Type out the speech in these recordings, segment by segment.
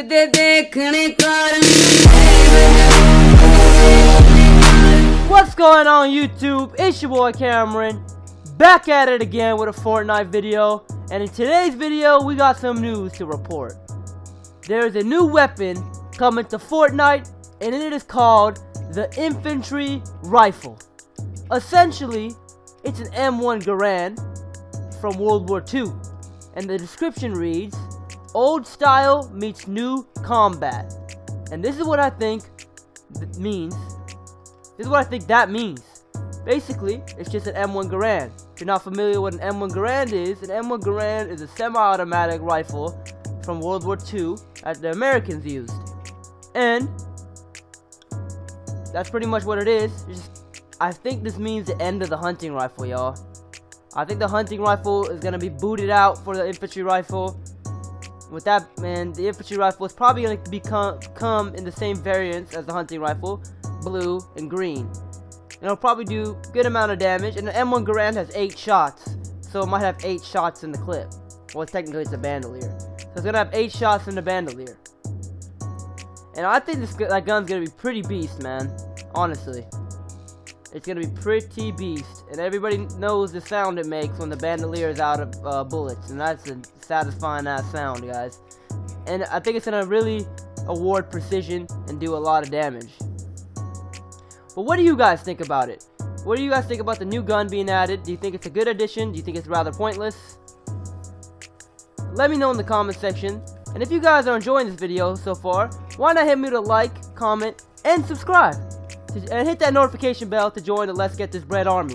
What's going on YouTube? It's your boy Cameron, back at it again with a Fortnite video. And in today's video we got some news to report. There's a new weapon coming to Fortnite, and it is called the Infantry rifle. Essentially, it's an M1 Garand from World War II, and the description reads, "Old style meets new combat." And this is what I think that means. That means. Basically, it's just an M1 Garand. If you're not familiar with an M1 Garand is, an M1 Garand is a semi-automatic rifle from World War II that the Americans used. And that's pretty much what it is. I think this means the end of the hunting rifle, y'all. I think the hunting rifle is going to be booted out for the infantry rifle. With that, man, the infantry rifle is probably going to come in the same variants as the hunting rifle, blue and green. And it'll probably do a good amount of damage. And the M1 Garand has 8 shots, so it might have 8 shots in the clip. Well, technically it's a bandolier, so it's going to have 8 shots in the bandolier. And I think that gun's going to be pretty beast, man. Honestly. It's going to be pretty beast. And everybody knows the sound it makes when the bandolier is out of bullets. And that's a satisfying ass sound, guys. And I think it's going to really award precision and do a lot of damage. But what do you guys think about it? What do you guys think about the new gun being added? Do you think it's a good addition? Do you think it's rather pointless? Let me know in the comment section. And if you guys are enjoying this video so far, why not hit me with a like, comment, and subscribe? And hit that notification bell to join the Let's Get This Bread army.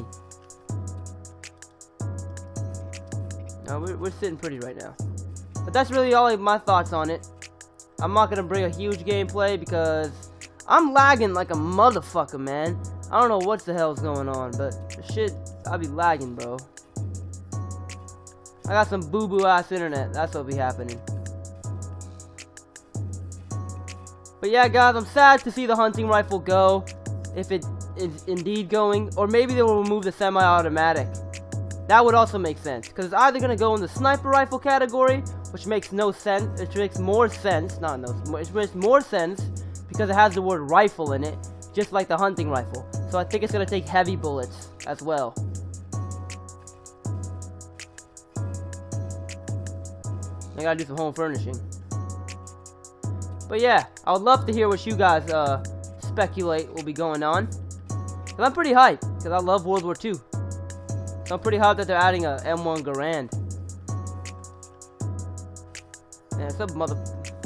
Now, we're sitting pretty right now. But that's really all of my thoughts on it. I'm not going to bring a huge gameplay because I'm lagging like a motherfucker, man. I don't know what the hell's going on, but shit, I'll be lagging, bro. I got some boo-boo ass internet. That's what'll be happening. But yeah, guys, I'm sad to see the hunting rifle go, if it is indeed going, or maybe they will remove the semi-automatic. That would also make sense, because it's either going to go in the sniper rifle category, which makes no sense, it makes more sense, it makes more sense, because it has the word rifle in it, just like the hunting rifle. So I think it's going to take heavy bullets as well. I gotta do some home furnishing. But yeah, I would love to hear what you guys speculate will be going on. Cause I'm pretty hyped, because I love World War II. So I'm pretty hyped that they're adding a M1 Garand. Man, some mother...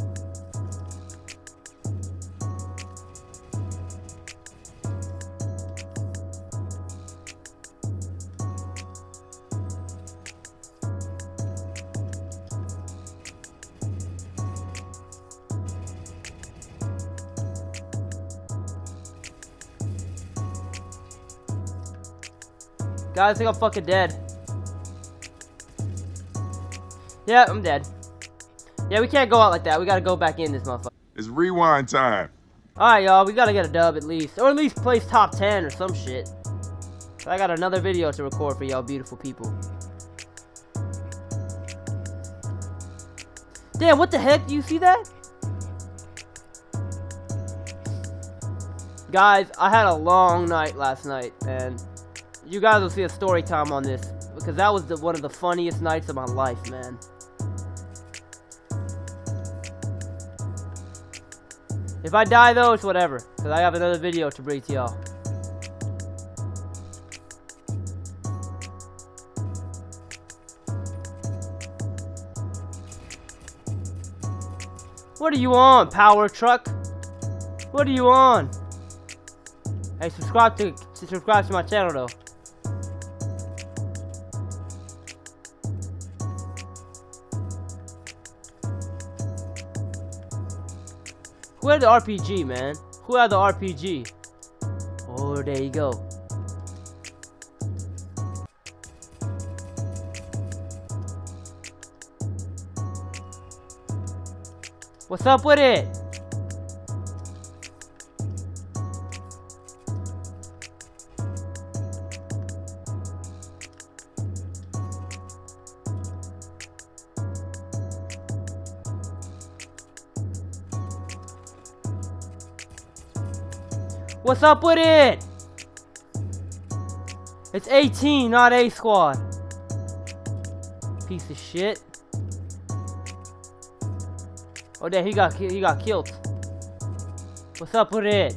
Guys, I think I'm fucking dead. Yeah, I'm dead. Yeah, we can't go out like that. We gotta go back in this motherfucker. It's rewind time. Alright, y'all. We gotta get a dub at least. Or at least place top 10 or some shit. So I got another video to record for y'all beautiful people. Damn, what the heck? Do you see that? Guys, I had a long night last night, and you guys will see a story time on this, because that was one of the funniest nights of my life, man. If I die though, it's whatever, because I have another video to bring to y'all. What are you on, power truck? What are you on? Hey, subscribe to my channel though. Who had the RPG, man? Who had the RPG? Oh, there you go. What's up with it? What's up with it? It's 18, not A squad. Piece of shit. Oh, damn, he got killed. What's up with it?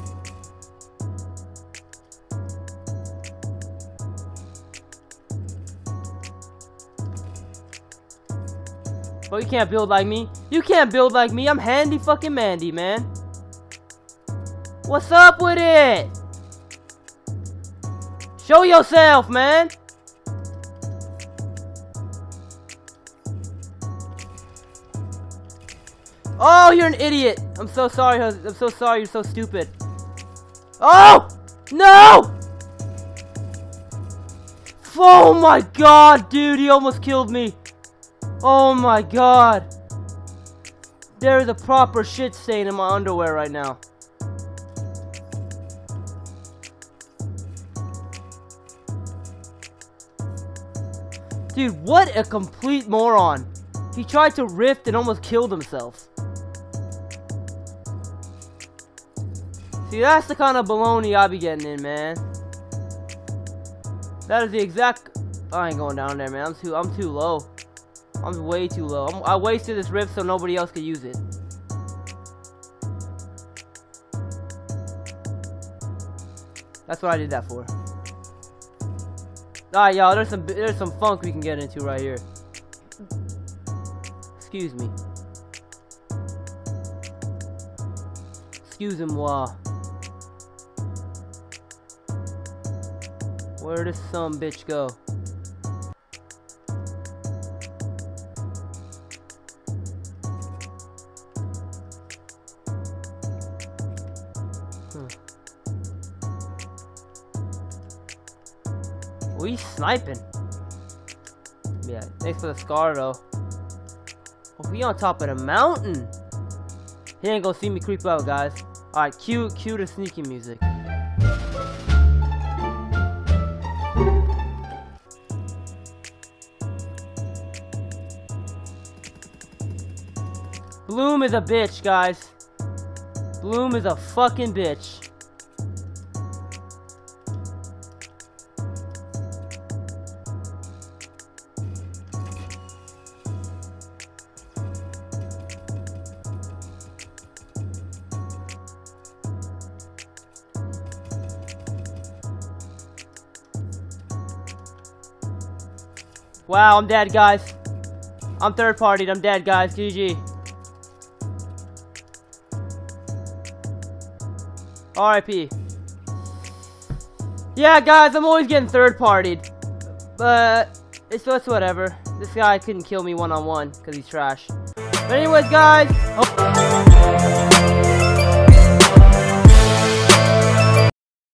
But you can't build like me. You can't build like me. I'm handy fucking Mandy, man. What's up with it? Show yourself, man. Oh, you're an idiot. I'm so sorry. I'm so sorry. You're so stupid. Oh! No! Oh my god, dude. He almost killed me. Oh my god. There's a proper shit stain in my underwear right now. Dude, what a complete moron. He tried to rift and almost killed himself. See, that's the kind of baloney I be getting in, man. That is the exact... I ain't going down there, man. I'm too low. I'm way too low. I wasted this rift so nobody else could use it. That's what I did that for. Alright, y'all. There's some funk we can get into right here. Excuse me. Excusez-moi. Where does some bitch go? We sniping. Yeah, thanks for the scar though. Oh, we on top of the mountain. He ain't gonna see me creep out, guys. Alright, cue the sneaky music. Bloom is a bitch, guys. Bloom is a fucking bitch. Wow, I'm dead, guys. I'm third partied. I'm dead, guys. GG. RIP. Yeah, guys, I'm always getting third partied. But it's whatever. This guy couldn't kill me one-on-one because he's trash. But anyways, guys.